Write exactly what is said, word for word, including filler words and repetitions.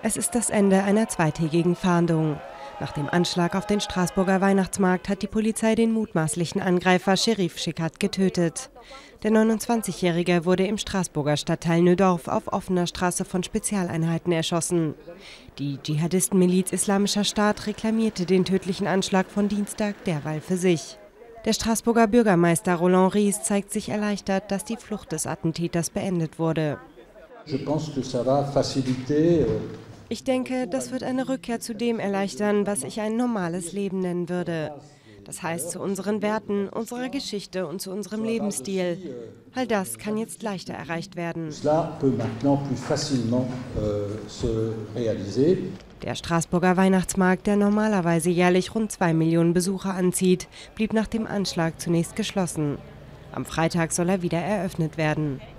Es ist das Ende einer zweitägigen Fahndung. Nach dem Anschlag auf den Straßburger Weihnachtsmarkt hat die Polizei den mutmaßlichen Angreifer Şerif Şekat getötet. Der neunundzwanzigjährige wurde im Straßburger Stadtteil Neudorf auf offener Straße von Spezialeinheiten erschossen. Die Dschihadistenmiliz Islamischer Staat reklamierte den tödlichen Anschlag von Dienstag derweil für sich. Der Straßburger Bürgermeister Roland Ries zeigt sich erleichtert, dass die Flucht des Attentäters beendet wurde. Ich denke, das wird eine Rückkehr zu dem erleichtern, was ich ein normales Leben nennen würde. Das heißt zu unseren Werten, unserer Geschichte und zu unserem Lebensstil. All das kann jetzt leichter erreicht werden. Der Straßburger Weihnachtsmarkt, der normalerweise jährlich rund zwei Millionen Besucher anzieht, blieb nach dem Anschlag zunächst geschlossen. Am Freitag soll er wieder eröffnet werden.